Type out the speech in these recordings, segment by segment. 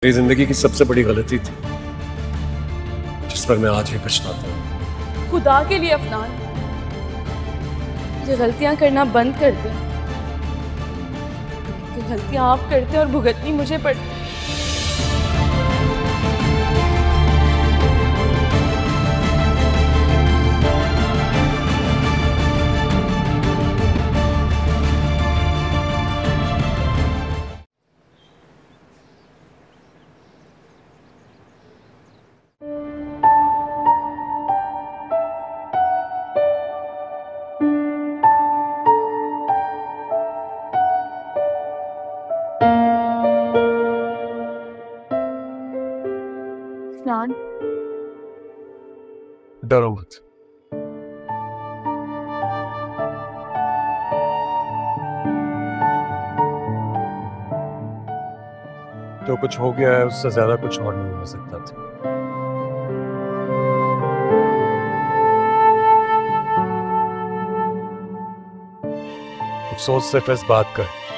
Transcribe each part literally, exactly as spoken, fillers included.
मेरी जिंदगी की सबसे बड़ी गलती थी जिस पर मैं आज भी पछताता हूँ। खुदा के लिए अफनान, ये गलतियां करना बंद कर दे। ये गलतियां आप करते और भुगतनी मुझे पड़ती। अफनान, डरो मत। जो कुछ हो गया है उससे ज्यादा कुछ और नहीं हो सकता था। अफसोस सिर्फ इस बात का है,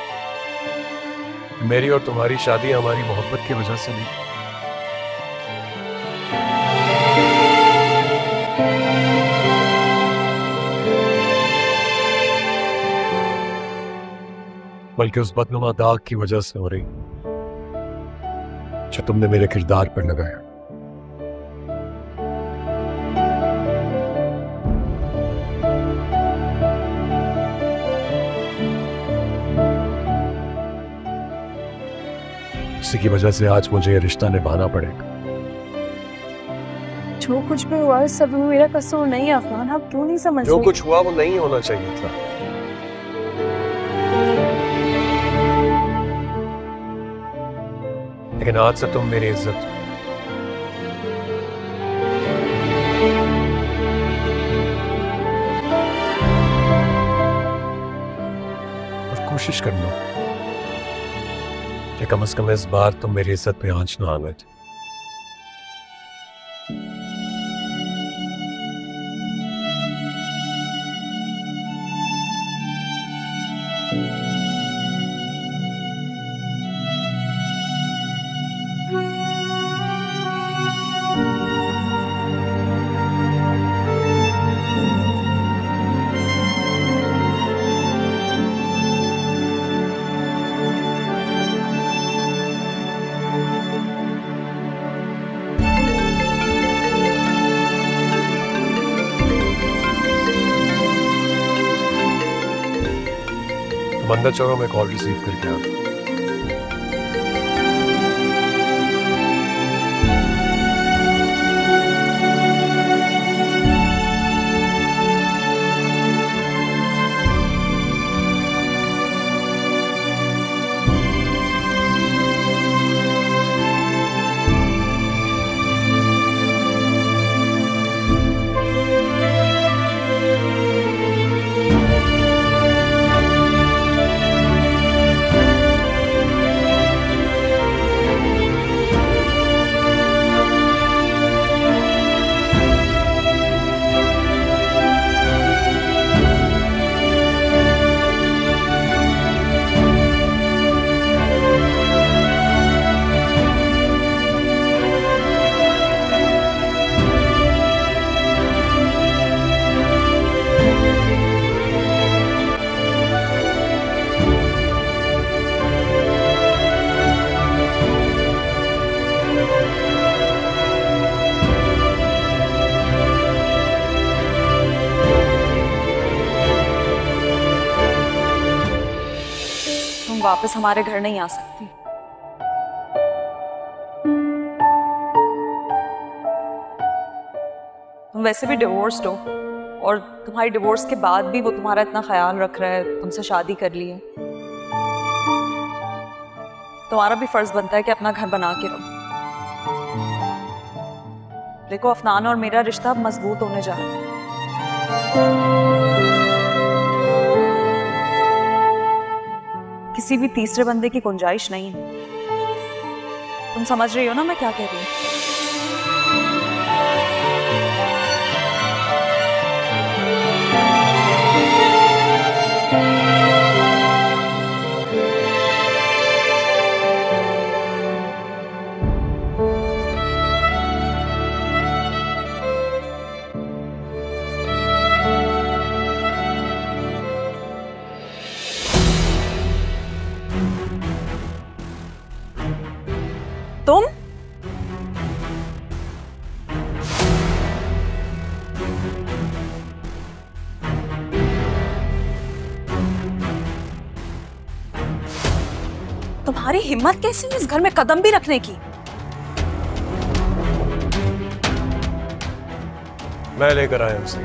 मेरी और तुम्हारी शादी हमारी मोहब्बत की वजह से नहीं, बल्कि उस बदनुमा दाग की वजह से हो रही जो तुमने मेरे किरदार पर लगाया। इसी की वजह से आज मुझे ये रिश्ता निभाना पड़ेगा। जो कुछ भी हुआ सब मेरा कसूर नहीं है अफनान, आप क्यों नहीं समझ जो कुछ हुआ वो नहीं होना चाहिए था। लेकिन आज से तुम मेरी इज्जत हो। और कोशिश करना कि कम से कम इस बार तुम मेरी इज्जत पे आंच ना आने दो। अंदर चलो, मैं कॉल रिसीव करके आता हूं। वापस हमारे घर नहीं आ सकती। तुम वैसे भी डिवोर्स्ड हो और तुम्हारी डिवोर्स के बाद भी वो तुम्हारा इतना ख्याल रख रहा है, तुमसे शादी कर ली है। तुम्हारा भी फर्ज बनता है कि अपना घर बना के रहो। देखो, अफनान और मेरा रिश्ता अब मजबूत होने जा रहा है। किसी भी तीसरे बंदे की गुंजाइश नहीं है। तुम समझ रही हो ना मैं क्या कह रही हूँ? तुम्हारी हिम्मत कैसे हुई इस घर में कदम भी रखने की? मैं लेकर आया उसे।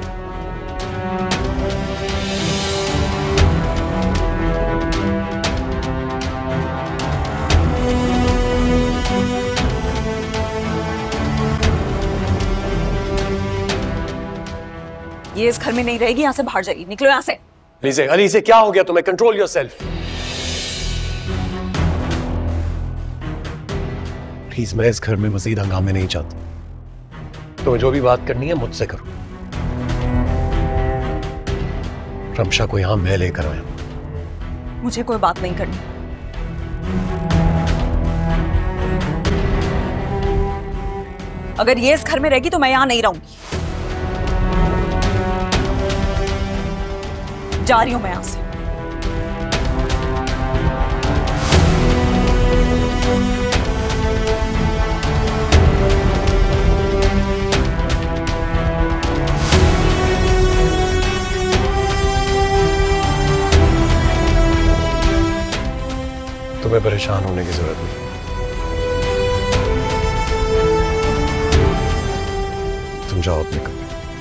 ये इस घर में नहीं रहेगी, यहां से बाहर जाइए, निकलो यहां से। अलीसे, अलीसे क्या हो गया तुम्हें? Control yourself. प्लीज, मैं इस घर में मजीद हंगामे नहीं चाहता। तुम्हें जो भी बात करनी है मुझसे करो। रमशा को यहां मैं लेकर आया। मुझे कोई बात नहीं करनी। अगर ये इस घर में रहेगी तो मैं यहां नहीं रहूंगी। जा रही हूं मैं यहां से। तुम्हें परेशान होने की जरूरत नहीं। तुम जाओ अपने कमरे।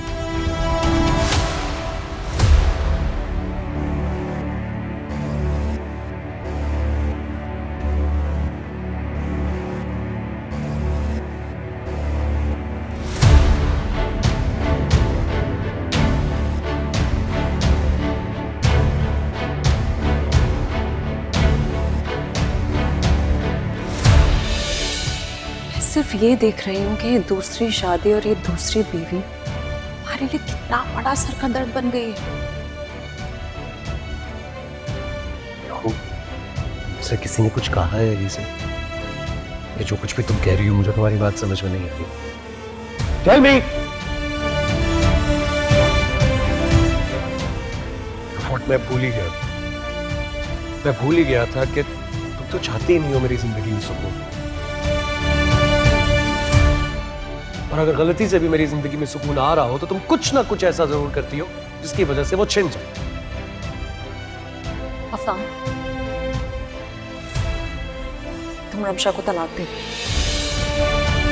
सिर्फ ये देख रही हूँ कि ये दूसरी शादी और ये दूसरी बीवी हमारे लिए कितना बड़ा सर का दर्द बन गई है। मुझसे किसी ने कुछ कहा है अली से? ये जो कुछ भी तुम कह रही हो मुझे तुम्हारी बात समझ में नहीं आ रही। Tell me! मैं भूल ही गया मैं भूल ही गया था कि तुम तो चाहती ही नहीं हो मेरी जिंदगी में सुकून। और अगर गलती से भी मेरी जिंदगी में सुकून आ रहा हो तो तुम कुछ ना कुछ ऐसा जरूर करती हो जिसकी वजह से वो छिन जाए। अफनान, तुम रमशा को तलाक दे दो।